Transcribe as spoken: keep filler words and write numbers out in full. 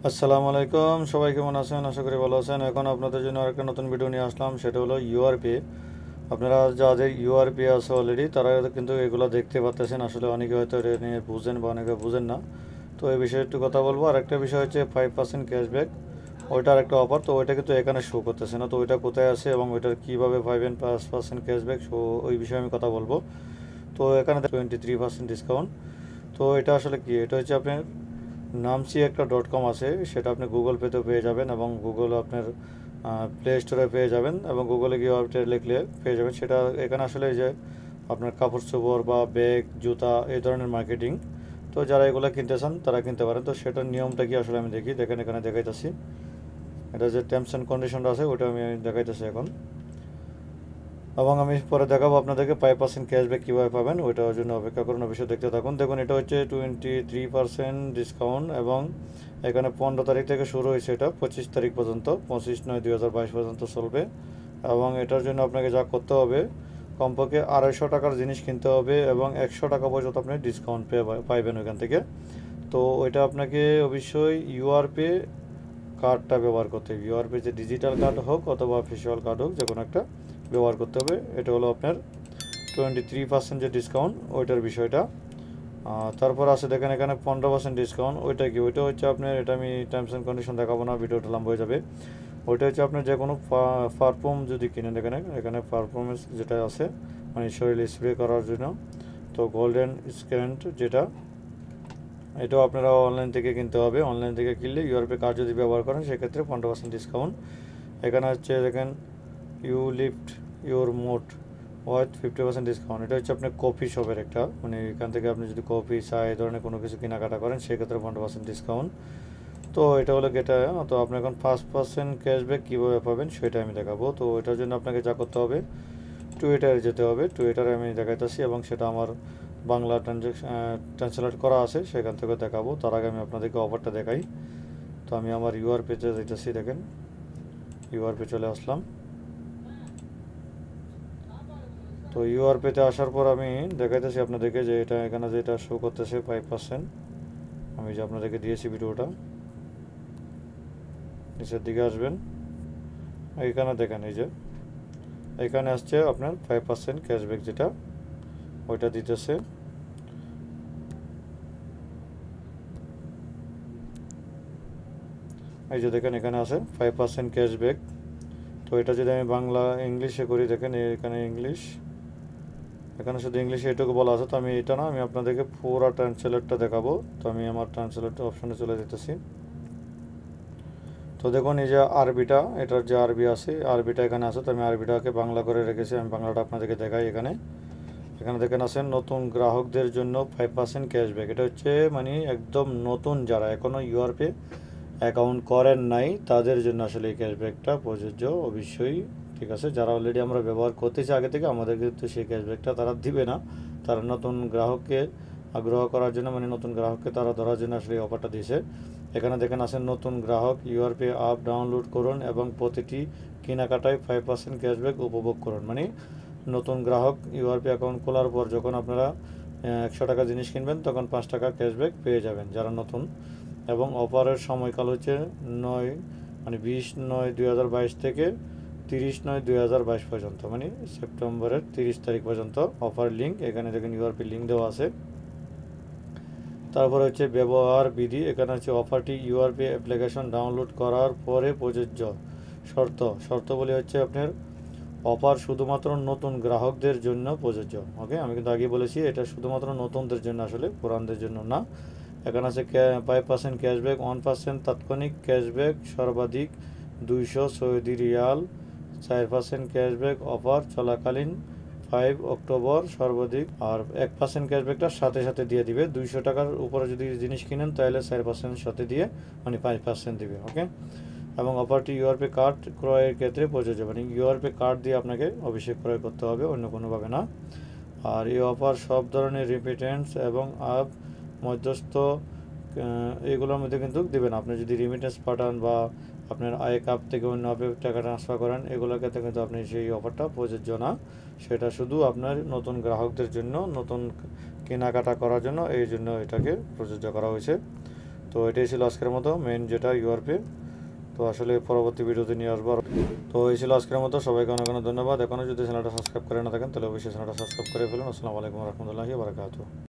আসসালামু আলাইকুম, সবাই কেমন আছেন? আশা করি ভালো আছেন। এখন আপনাদের জন্য আরেকটা নতুন ভিডিও নিয়ে আসলাম, সেটা হলো ইউআরপি। আপনারা যাদের ইউআরপি আছে অলরেডি, তারা কিন্তু এগুলো দেখতে পাচ্ছেন। আসলে অনেকে হয়তো এটা নিয়ে বুঝেন বা অনেকে বুঝেন না। তো এই বিষয়ে একটু কথা বলবো। আর একটা বিষয় হচ্ছে ফাইভ পার্সেন্ট ক্যাশব্যাক, ওইটার একটা অফার। তো ওইটা কিন্তু এখানে শো করতেছে না। তো ওইটা কোথায় আছে এবং ওইটার কীভাবে পাইবেন পাঁচ পার্সেন্ট ক্যাশব্যাক, সো ওই বিষয়ে আমি কথা বলবো। তো এখানে টোয়েন্টি থ্রি পার্সেন্ট ডিসকাউন্ট। তো এটা আসলে কি, এটা হচ্ছে আপনার নামসি একটা ডট কম আছে, সেটা আপনি গুগল পেতেও পেয়ে যাবেন এবং গুগল আপনার প্লে স্টোরে পেয়ে যাবেন এবং গুগলে গিয়ে আপনি লিখলে পেয়ে যাবেন। সেটা এখানে আসলে যে আপনার কাপড় চোপড় বা ব্যাগ, জুতা, এই ধরনের মার্কেটিং। তো যারা এগুলো কিনতে চান তারা কিনতে পারেন। তো সেটার নিয়মটা কি আসলে আমি দেখি, দেখেন এখানে দেখাইতেছি। এটা যে টার্মস অ্যান্ড কন্ডিশনটা আছে ওটা আমি দেখাইতেছি এখন, এবং আমি পরে দেখাবো আপনাদেরকে ফাইভ পার্সেন্ট ক্যাশব্যাক কীভাবে পাবেন। ওইটার জন্য অপেক্ষা করুন, অবশ্যই দেখতে থাকুন। দেখুন, এটা হচ্ছে টোয়েন্টি থ্রি পার্সেন্ট ডিসকাউন্ট এবং এখানে পনেরো তারিখ থেকে শুরু হয়েছে, এটা পঁচিশ তারিখ পর্যন্ত, পঁচিশ নয় দুই হাজার বাইশ পর্যন্ত চলবে। এবং এটার জন্য আপনাকে যা করতে হবে, কমপক্ষে আড়াইশো টাকার জিনিস কিনতে হবে এবং একশো টাকা পর্যন্ত আপনি ডিসকাউন্ট পেয়ে পাইবেন ওইখান থেকে। তো ওইটা আপনাকে অবশ্যই ইউআরপে কার্ডটা ব্যবহার করতে হবে। ইউআরপি যে ডিজিটাল কার্ড হোক অথবা অফিসিয়াল কার্ড হোক, যে কোনো একটা ব্যবহার করতে হবে। এটা হলো আপনার টোয়েন্টি থ্রি পার্সেন্ট যে ডিসকাউন্ট, ওইটার বিষয়টা। তারপর আছে দেখেন এখানে পনেরো পার্সেন্ট ডিসকাউন্ট। ওইটা কি, ওইটা হচ্ছে আপনার, এটা আমি টার্মস অ্যান্ড কন্ডিশন দেখাবো না, ভিডিওটা লম্বা হয়ে যাবে। ওইটা হচ্ছে আপনার যে কোনো পারফিউম যদি কিনেন, এখানে এখানে পারফিউমেন্স যেটা আছে, মানে শরীরে স্প্রে করার জন্য, তো গোল্ডেন স্ক্যান্ট যেটা, এটাও আপনারা অনলাইন থেকে কিনতে হবে। অনলাইন থেকে কিনলে ইউআরপি কার্ড যদি ব্যবহার করেন সেক্ষেত্রে পনেরো পার্সেন্ট ডিসকাউন্ট। এখানে হচ্ছে দেখেন ইউ লিফট ইউর মোট ওয়াইথ ফিফটি পার্সেন্ট ডিসকাউন্ট। এটা হচ্ছে আপনার কফি শপের একটা, মানে এখান থেকে আপনি যদি কফি, চা এই ধরনের কোনো কিছু কেনাকাটা করেন সেক্ষেত্রে পনেরো পার্সেন্ট ডিসকাউন্ট। তো এটা হলো গেটা। তো আপনি এখন পাঁচ পার্সেন্ট ক্যাশব্যাক কীভাবে পাবেন সেটা আমি দেখাবো। তো এটার জন্য আপনাকে যা করতে হবে, টুইটারে যেতে হবে। টুইটারে আমি দেখাইতেছি এবং সেটা আমার বাংলা ট্রানজ্যাকশন ট্রান্সলেট করা আছে, সেখান থেকে দেখাবো। তার আগে আমি আপনাদেরকে অফারটা দেখাই। তো আমি আমার ইউআরপিতে যেতেছি, দেখেন ইউআরপি চলে আসলাম। তো ইউআরপিতে আসার পর আমি দেখাইতেছি আপনাদেরকে যে এটা এখানে যেটা শো করতেছে ফাইভ পার্সেন্ট, আমি যে আপনাদেরকে দিয়েছি ভিডিওটা, নিচের দিকে আসবেন, এইখানে দেখেন এই যে এখানে আসছে আপনার ফাইভ পার্সেন্ট ক্যাশব্যাক, যেটা ওইটা দিতেছে। এই যে দেখেন এখানে আছে ফাইভ পার্সেন্ট ক্যাশব্যাক। তো এটা যদি আমি বাংলা ইংলিশে করি, দেখেন এখানে ইংলিশ, এখানে শুধু ইংলিশে এটুকু বলা আছে। তো আমি এটা না, আমি আপনাদেরকে পুরো ট্রান্সলেটটা দেখাবো। তো আমি আমার ট্রান্সলেট অপশনে চলে যেতেছি। তো দেখুন এই যে আরবিটা, এটার যে আরবি আছে, আরবিটা এখানে আছে। তো আমি আরবিটাকে বাংলা করে রেখেছি, আমি বাংলাটা আপনাদেরকে দেখাই। এখানে এখানে দেখেন আছেন নতুন গ্রাহকদের জন্য ফাইভ পার্সেন্ট ক্যাশব্যাক। এটা হচ্ছে মানে একদম নতুন, যারা এখনও ইউআরপি অ্যাকাউন্ট করেন নাই তাদের জন্য আসলে এই ক্যাশব্যাকটা প্রযোজ্য অবশ্যই, ঠিক আছে। যারা অলরেডি আমরা ব্যবহার করতেছি আগে থেকে, আমাদের কিন্তু সেই ক্যাশব্যাকটা তারা দিবে না। তারা নতুন গ্রাহককে আগ্রহ করার জন্য, মানে নতুন গ্রাহককে তারা ধরার জন্য আসলে এই অফারটা দিয়েছে। এখানে দেখেন আছেন নতুন গ্রাহক, ইউআরপি অ্যাপ ডাউনলোড করুন এবং প্রতিটি কেনাকাটায় ফাইভ পার্সেন্ট ক্যাশব্যাক উপভোগ করুন। মানে নতুন গ্রাহক ইউআরপি অ্যাকাউন্ট খোলার পর যখন আপনারা একশো টাকা জিনিস কিনবেন, তখন পাঁচ টাকা ক্যাশব্যাক পেয়ে যাবেন যারা নতুন। এবং অফারের সময়কাল হচ্ছে নয় মানে বিশ নয় দুই হাজার বাইশ থেকে তিরিশ নয় দুই হাজার বাইশ পর্যন্ত, মানে সেপ্টেম্বরের তিরিশ তারিখ পর্যন্ত অফার। লিঙ্ক এখানে দেখেন ইউআরপি লিঙ্ক দেওয়া আছে। তারপরে হচ্ছে ব্যবহার বিধি, এখানে হচ্ছে অফারটি ইউআরপি অ্যাপ্লিকেশন ডাউনলোড করার পরে প্রযোজ্য। শর্ত শর্তগুলি হচ্ছে আপনার অফার শুধুমাত্র নতুন গ্রাহকদের জন্য প্রযোজ্য। ওকে, আমি কিন্তু আগে বলেছি এটা শুধুমাত্র নতুনদের জন্য, আসলে পুরানদের জন্য না। এখানে আছে five percent cashback, one percent তাৎক্ষণিক ক্যাশব্যাক, সর্বাধিক দুইশো সৌদি রিয়াল। চার পার্সেন্ট ক্যাশব্যাক অফার চলাকালীন ফাইভ অক্টোবর সর্বাধিক। আর এক পার্সেন্ট ক্যাশব্যাকটার সাথে সাথে দিয়ে দিবে। দুইশো টাকার উপরে যদি জিনিস কিনেন তাহলে চার পার্সেন্ট সাথে দিয়ে মানে ফাইভ পার্সেন্ট দিবে। ওকে, এবং অফারটি ইউআরপি কার্ড ক্রয়ের ক্ষেত্রে প্রযোজ্য, মানে ইউআরপি কার্ড দিয়ে আপনাকে অবশ্যই ক্রয় করতে হবে, অন্য কোনোভাবে না। আর এই অফার সব ধরনের রিমিটেন্স এবং অ্যাপ মধ্যস্থ এইগুলোর মধ্যে কিন্তু দেবেন। আপনি যদি রিমিটেন্স পাঠান বা আপনার আয় কাপ থেকে অন্য অ্যাপে টাকা ট্রান্সফার করেন, এগুলোর ক্ষেত্রে কিন্তু আপনি সেই অফারটা প্রযোজ্য না। সেটা শুধু আপনার নতুন গ্রাহকদের জন্য, নতুন কেনাকাটা করার জন্য, এই জন্য এটাকে প্রযোজ্য করা হয়েছে। তো তো এটাই ছিল আজকের মতো মেন যেটা ইউআরপি। তো আসলে পরবর্তী ভিডিওতে নিয়ে আসবো। তো এই ছিল আজকের মতো, সবাইকে অনেক অনেক ধন্যবাদ। এখনও যদি চ্যানেলটা সাবস্ক্রাইব করে না থাকেন তাহলে অবশ্যই চ্যানেলটা সাবস্ক্রাইব করে ফেলুন। আসসালামু আলাইকুম রহমতুল্লাহি বারাকাতুহু।